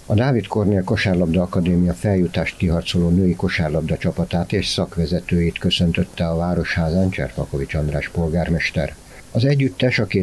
A Dávid Kornél Kosárlabda Akadémia feljutást kiharcoló női kosárlabda csapatát és szakvezetőit köszöntötte a Városházán Cserpakovics András polgármester. Az együttes a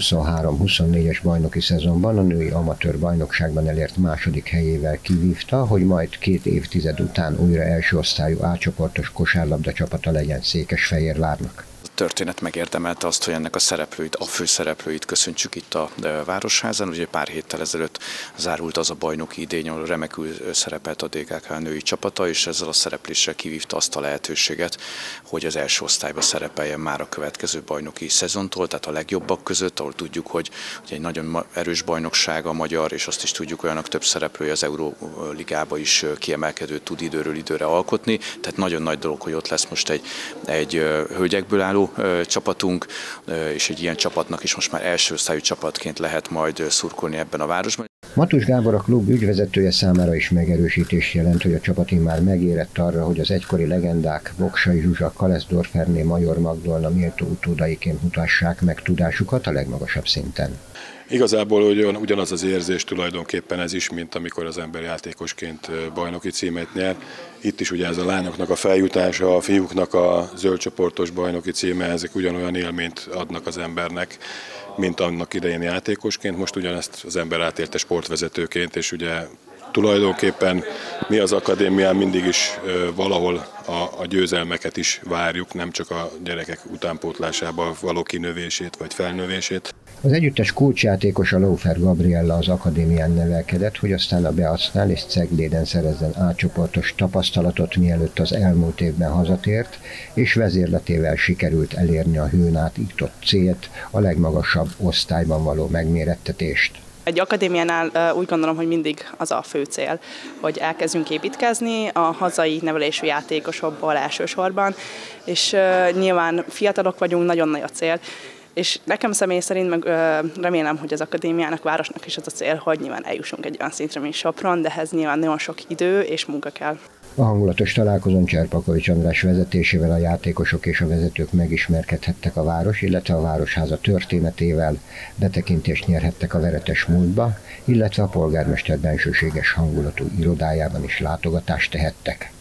2023-24-es bajnoki szezonban a női amatőr bajnokságban elért második helyével kivívta, hogy majd 2 évtized után újra első osztályú A-csoportos kosárlabda csapata legyen Székesfehérvárnak. A történet megérdemelte azt, hogy ennek a főszereplőit köszöntsük itt a Városházán. Ugye pár héttel ezelőtt zárult az a bajnoki idény, ahol remekül szerepelt a DKK női csapata, és ezzel a szerepléssel kivívta azt a lehetőséget, hogy az első osztályba szerepeljen már a következő bajnoki szezontól, tehát a legjobbak között, ahol tudjuk, hogy egy nagyon erős bajnokság a magyar, és azt is tudjuk, olyanok több szereplője az Euróligába is kiemelkedőt tud időről időre alkotni. Tehát nagyon nagy dolog, hogy ott lesz most egy hölgyekből álló csapatunk, és egy ilyen csapatnak is most már első osztályú csapatként lehet majd szurkolni ebben a városban. Matus Gábor, a klub ügyvezetője számára is megerősítés jelent, hogy a csapat immár megérett arra, hogy az egykori legendák Boksai Zsuzsa, Kaleszdorferné, Major Magdolna méltó utódaiként mutassák meg tudásukat a legmagasabb szinten. Igazából ugyanaz az érzés tulajdonképpen ez is, mint amikor az ember játékosként bajnoki címet nyer. Itt is ugye ez a lányoknak a feljutása, a fiúknak a zöldcsoportos bajnoki címe, ezek ugyanolyan élményt adnak az embernek, mint annak idején játékosként. Most ugyanezt az ember átélte sportvezetőként, és ugye tulajdonképpen mi az akadémián mindig is valahol a győzelmeket is várjuk, nem csak a gyerekek utánpótlásába való kinövését vagy felnövését. Az együttes kulcsjátékosa Lófer Gabriella az akadémián nevelkedett, hogy aztán a Beacnál és Cegléden szerezzen A-csoportos tapasztalatot, mielőtt az elmúlt évben hazatért, és vezérletével sikerült elérni a hőn át iktott célt, a legmagasabb osztályban való megmérettetést. Egy akadémiánál úgy gondolom, hogy mindig az a fő cél, hogy elkezdjünk építkezni a hazai nevelésű játékosokból elsősorban, és nyilván fiatalok vagyunk, nagyon nagy a cél, és nekem személy szerint meg remélem, hogy az akadémiának, városnak is az a cél, hogy nyilván eljussunk egy olyan szintre, mint Sopron, de ehhez nyilván nagyon sok idő és munka kell. A hangulatos találkozón Cserpakovics András vezetésével a játékosok és a vezetők megismerkedhettek a város, illetve a Városháza történetével, betekintést nyerhettek a veretes múltba, illetve a polgármester bensőséges hangulatú irodájában is látogatást tehettek.